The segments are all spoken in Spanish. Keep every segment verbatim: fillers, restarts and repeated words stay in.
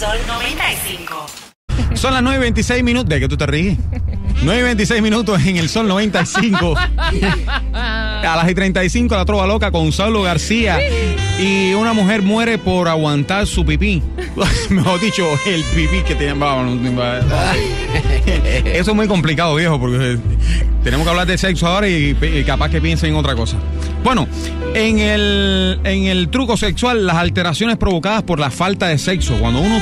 Sol noventa y cinco. Son las nueve y veintiséis minutos. ¿De qué tú te ríes? nueve y veintiséis minutos en el Sol noventa y cinco. A las y treinta y cinco, la trova loca con Saulo García. Y una mujer muere por aguantar su pipí. Mejor dicho, el pipí que tenía. Eso es muy complicado, viejo, porque tenemos que hablar de sexo ahora y, y capaz que piensen en otra cosa. Bueno, en el, en el truco sexual, las alteraciones provocadas por la falta de sexo. Cuando uno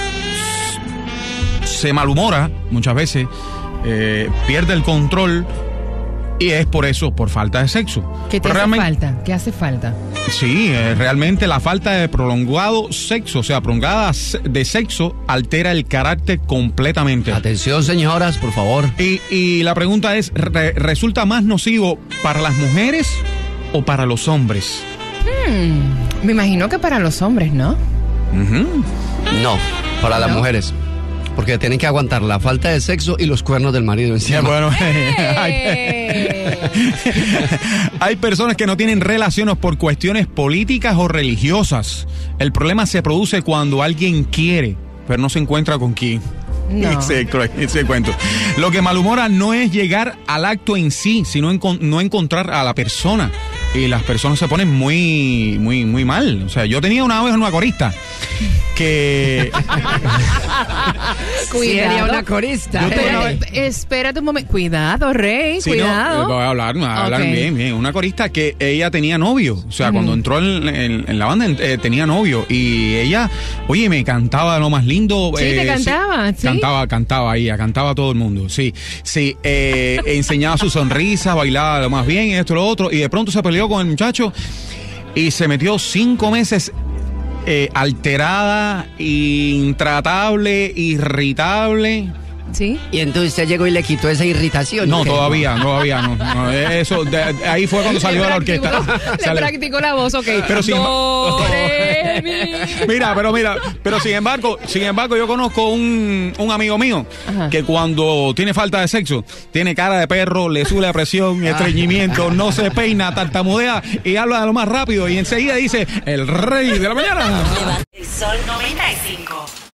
se malhumora, muchas veces, eh, pierde el control y es por eso, por falta de sexo. ¿Qué te hace falta? ¿Qué hace falta? Sí, eh, realmente la falta de prolongado sexo, o sea, prolongada de sexo, altera el carácter completamente. Atención, señoras, por favor. Y, y la pregunta es, re, ¿resulta más nocivo para las mujeres o para los hombres? Hmm, me imagino que para los hombres, ¿no? Uh-huh. No, para ¿No? las mujeres. Porque tienen que aguantar la falta de sexo y los cuernos del marido encima. Bueno, hay, hay personas que no tienen relaciones por cuestiones políticas o religiosas. El problema se produce cuando alguien quiere, pero no se encuentra con quién. No. Ese, ese cuento. Lo que malhumora no es llegar al acto en sí, sino en, no encontrar a la persona. Y las personas se ponen muy, muy, muy mal. O sea, yo tenía una vez una corista que... Cuidado. una corista. Espérate, espérate un momento. Cuidado, Rey, Sí, cuidado. no, voy a hablar, voy a hablar Okay. bien, bien. Una corista que ella tenía novio. O sea, Uh-huh. cuando entró en, en, en la banda eh, tenía novio. Y ella, oye, me cantaba lo más lindo. Sí, te cantaba, sí. Cantaba, cantaba ella, cantaba a todo el mundo. Sí, sí. Eh, enseñaba su sonrisa, bailaba lo más bien, esto, lo otro. Y de pronto se peleó con el muchacho y se metió cinco meses eh, alterada, intratable, irritable. ¿Sí? Y entonces usted llegó y le quitó esa irritación. No, ¿qué? todavía, todavía no. no eso, de, de ahí fue cuando salió de la orquesta. Le Sale- practicó la voz, ok. Pero sin- Do, re, mi. Mira, pero mira, pero sin embargo, sin embargo, yo conozco un, un amigo mío Ajá. que cuando tiene falta de sexo, tiene cara de perro, le sube la presión, estreñimiento, no se peina, tartamudea y habla de lo más rápido y enseguida dice el rey de la mañana. El Sol noventa y cinco.